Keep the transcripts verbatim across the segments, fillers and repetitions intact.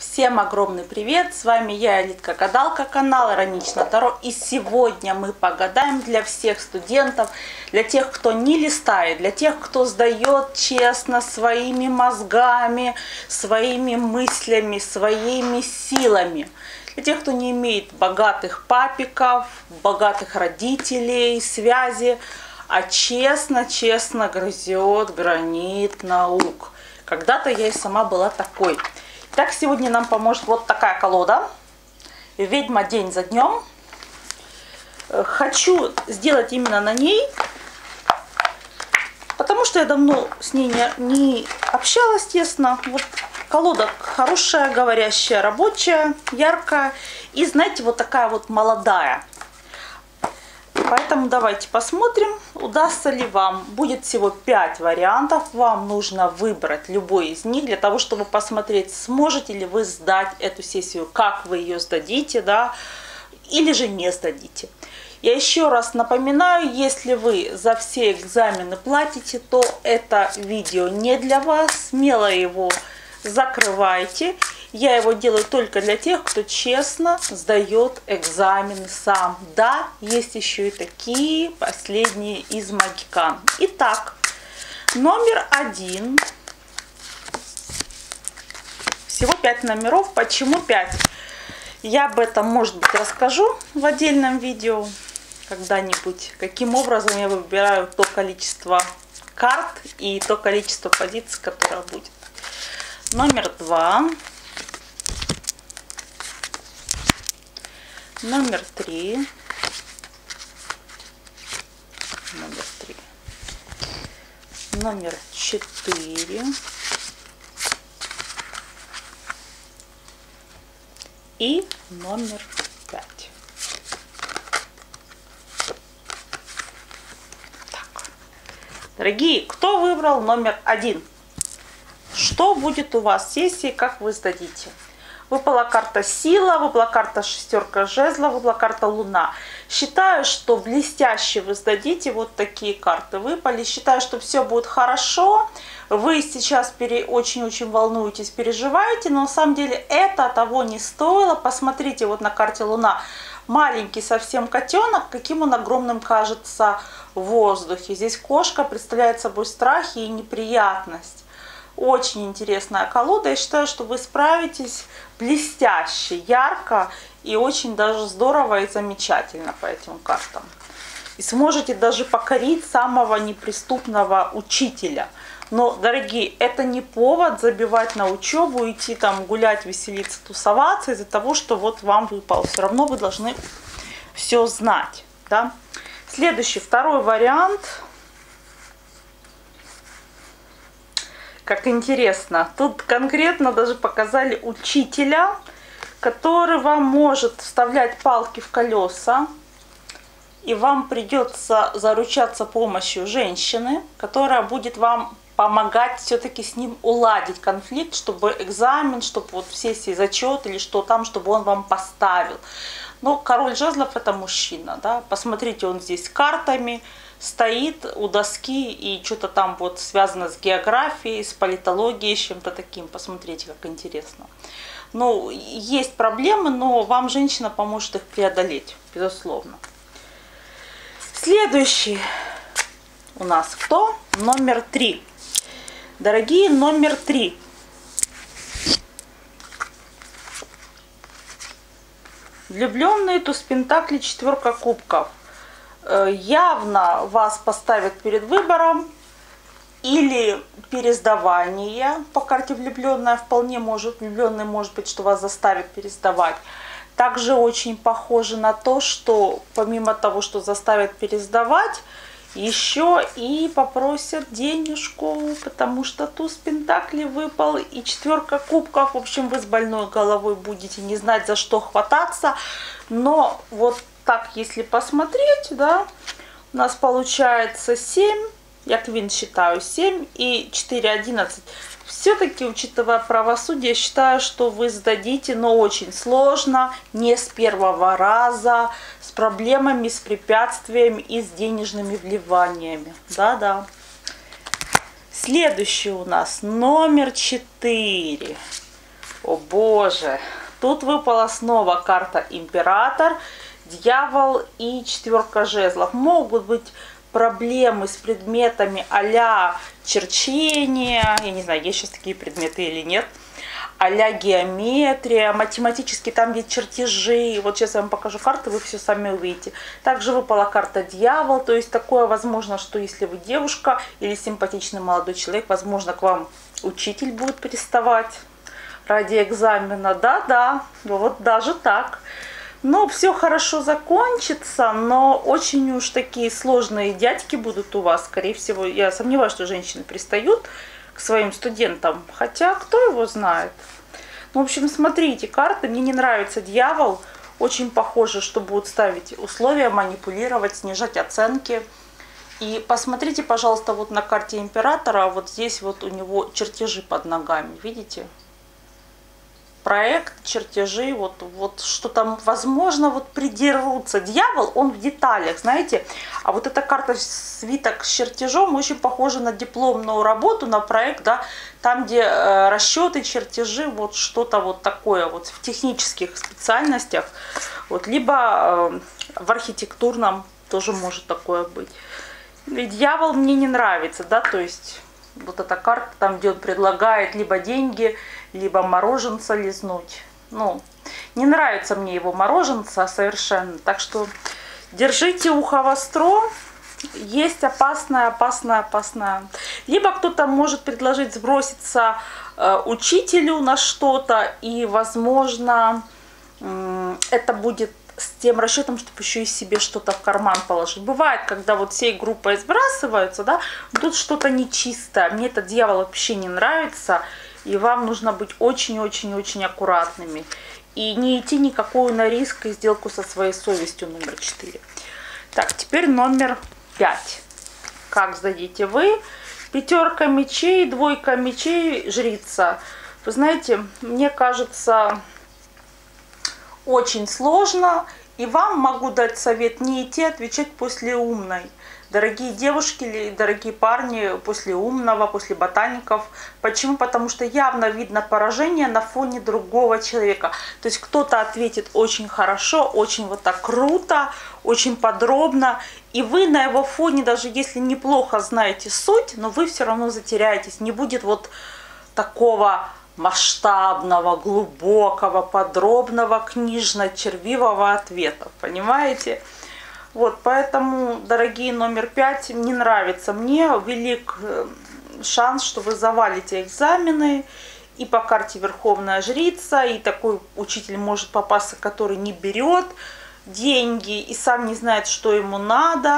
Всем огромный привет! С вами я, Элитка Гадалка, канал Иронично Таро. И сегодня мы погадаем для всех студентов, для тех, кто не листает, для тех, кто сдает честно своими мозгами, своими мыслями, своими силами. Для тех, кто не имеет богатых папиков, богатых родителей, связи, а честно-честно грызет гранит наук. Когда-то я и сама была такой. Так, сегодня нам поможет вот такая колода. Ведьма день за днем. Хочу сделать именно на ней, потому что я давно с ней не, не общалась, тесно. Вот колода хорошая, говорящая, рабочая, яркая. И, знаете, вот такая вот молодая. Поэтому давайте посмотрим, удастся ли вам. Будет всего пять вариантов. Вам нужно выбрать любой из них для того, чтобы посмотреть, сможете ли вы сдать эту сессию, как вы ее сдадите, да, или же не сдадите. Я еще раз напоминаю, если вы за все экзамены платите, то это видео не для вас. Смело его закрывайте. Я его делаю только для тех, кто честно сдает экзамен сам. Да, есть еще и такие последние из магикан. Итак, номер один. Всего пять номеров. Почему пять? Я об этом, может быть, расскажу в отдельном видео когда-нибудь. Каким образом я выбираю то количество карт и то количество позиций, которое будет. Номер два. Номер три. Номер три. Номер четыре. И номер пять. Так. Дорогие, кто выбрал номер один? Что будет у вас в сессии, как вы сдадите? Выпала карта сила, выпала карта шестерка жезла, выпала карта луна. Считаю, что блестяще вы сдадите, вот такие карты выпали. Считаю, что все будет хорошо. Вы сейчас очень-очень волнуетесь, переживаете, но на самом деле это того не стоило. Посмотрите вот на карте луна. Маленький совсем котенок, каким он огромным кажется в воздухе. Здесь кошка представляет собой страхи и неприятность. Очень интересная колода. Я считаю, что вы справитесь блестяще, ярко и очень даже здорово и замечательно по этим картам. И сможете даже покорить самого неприступного учителя. Но, дорогие, это не повод забивать на учебу, идти там гулять, веселиться, тусоваться из-за того, что вот вам выпало. Все равно вы должны все знать. Да? Следующий, второй вариант. Как интересно, тут конкретно даже показали учителя, который вам может вставлять палки в колеса, и вам придется заручаться помощью женщины, которая будет вам помогать все-таки с ним уладить конфликт, чтобы экзамен, чтобы вот в сессии зачет или что там, чтобы он вам поставил. Но король жезлов это мужчина, да, посмотрите, он здесь с картами стоит у доски и что-то там вот связано с географией, с политологией, с чем-то таким. Посмотрите, как интересно. Ну, есть проблемы, но вам женщина поможет их преодолеть, безусловно. Следующий у нас кто? Номер три. Дорогие, номер три. Влюбленные, туз пентаклей, четверка кубков. Явно вас поставят перед выбором или пересдавание по карте влюбленная, вполне может, влюбленный может быть, что вас заставит пересдавать. Также очень похоже на то, что помимо того, что заставят пересдавать, еще и попросят денежку, потому что туз пентаклей выпал и четверка кубков. В общем, вы с больной головой будете не знать, за что хвататься, но вот так, если посмотреть, да, у нас получается семь, я квин считаю семь и четыре, одиннадцать. Все-таки, учитывая правосудие, считаю, что вы сдадите, но очень сложно, не с первого раза, с проблемами, с препятствиями и с денежными вливаниями. Да-да. Следующий у нас номер четыре. О боже, тут выпала снова карта Император, Дьявол и четверка жезлов. Могут быть проблемы с предметами а-ля черчения, я не знаю, есть сейчас такие предметы или нет, а-ля геометрия, математически там где чертежи. Вот сейчас я вам покажу карты, вы все сами увидите. Также выпала карта Дьявол, то есть такое возможно, что если вы девушка или симпатичный молодой человек, возможно, к вам учитель будет приставать ради экзамена. Да-да, вот даже так. Но все хорошо закончится, но очень уж такие сложные дядьки будут у вас. Скорее всего, я сомневаюсь, что женщины пристают к своим студентам. Хотя, кто его знает. Ну, в общем, смотрите, карты. Мне не нравится Дьявол. Очень похоже, что будут ставить условия, манипулировать, снижать оценки. И посмотрите, пожалуйста, вот на карте Императора. Вот здесь вот у него чертежи под ногами. Видите? Проект, чертежи, вот, вот что там, возможно, вот придерутся. Дьявол, он в деталях, знаете. А вот эта карта свиток с чертежом очень похожа на дипломную работу, на проект, да, там, где э, расчеты, чертежи, вот что-то вот такое, вот в технических специальностях, вот, либо э, в архитектурном тоже может такое быть. И Дьявол мне не нравится, да, то есть вот эта карта, там, где он предлагает либо деньги, либо мороженца лизнуть. Ну, не нравится мне его мороженца совершенно. Так что держите ухо востро. Есть опасное, опасное, опасное. Либо кто-то может предложить сброситься э, учителю на что-то. И, возможно, э, это будет с тем расчетом, чтобы еще и себе что-то в карман положить. Бывает, когда вот всей группой сбрасываются, да, тут что-то нечистое. Мне этот Дьявол вообще не нравится. И вам нужно быть очень-очень-очень аккуратными. И не идти никакую на риск и сделку со своей совестью, номер четыре. Так, теперь номер пять. Как сдадите вы? Пятерка мечей, двойка мечей, жрица. Вы знаете, мне кажется, очень сложно. И вам могу дать совет не идти отвечать после умной. Дорогие девушки или дорогие парни, после умного, после ботаников. Почему? Потому что явно видно поражение на фоне другого человека. То есть кто-то ответит очень хорошо, очень вот так круто, очень подробно. И вы на его фоне, даже если неплохо знаете суть, но вы все равно затеряетесь. Не будет вот такого масштабного, глубокого, подробного, книжно-червивого ответа. Понимаете? Вот, поэтому, дорогие номер пять, не нравится мне. Велик шанс, что вы завалите экзамены. И по карте Верховная Жрица, и такой учитель может попасться, который не берет деньги и сам не знает, что ему надо.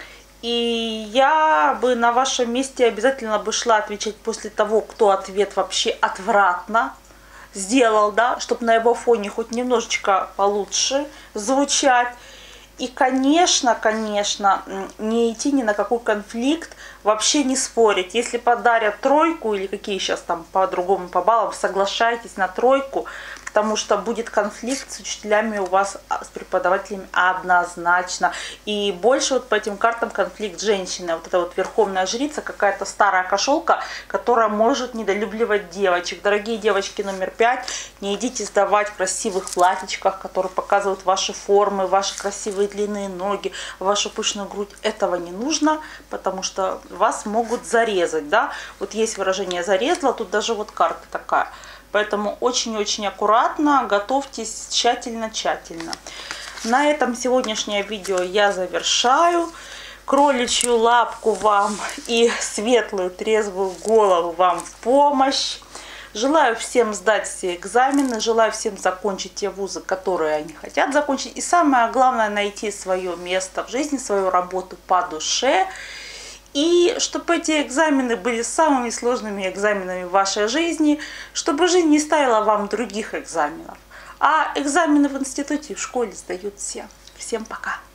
И я бы на вашем месте обязательно бы шла отвечать после того, кто ответ вообще отвратно сделал, да, чтобы на его фоне хоть немножечко получше звучать. И, конечно, конечно, не идти ни на какой конфликт, вообще не спорить. Если подарят тройку или какие сейчас там по-другому по баллам, соглашайтесь на тройку, потому что будет конфликт с учителями у вас, с преподавателями однозначно. И больше вот по этим картам конфликт женщины. Вот эта вот Верховная Жрица, какая-то старая кошелка, которая может недолюбливать девочек. Дорогие девочки номер пять, не идите сдавать в красивых платьичках, которые показывают ваши формы, ваши красивые длинные ноги, вашу пышную грудь. Этого не нужно, потому что вас могут зарезать, да. Вот есть выражение «зарезала», тут даже вот карта такая. Поэтому очень-очень аккуратно, готовьтесь тщательно-тщательно. На этом сегодняшнее видео я завершаю. Кроличью лапку вам и светлую трезвую голову вам в помощь. Желаю всем сдать все экзамены, желаю всем закончить те вузы, которые они хотят закончить. И самое главное, найти свое место в жизни, свою работу по душе. И чтобы эти экзамены были самыми сложными экзаменами в вашей жизни, чтобы жизнь не ставила вам других экзаменов. А экзамены в институте и в школе сдают все. Всем пока!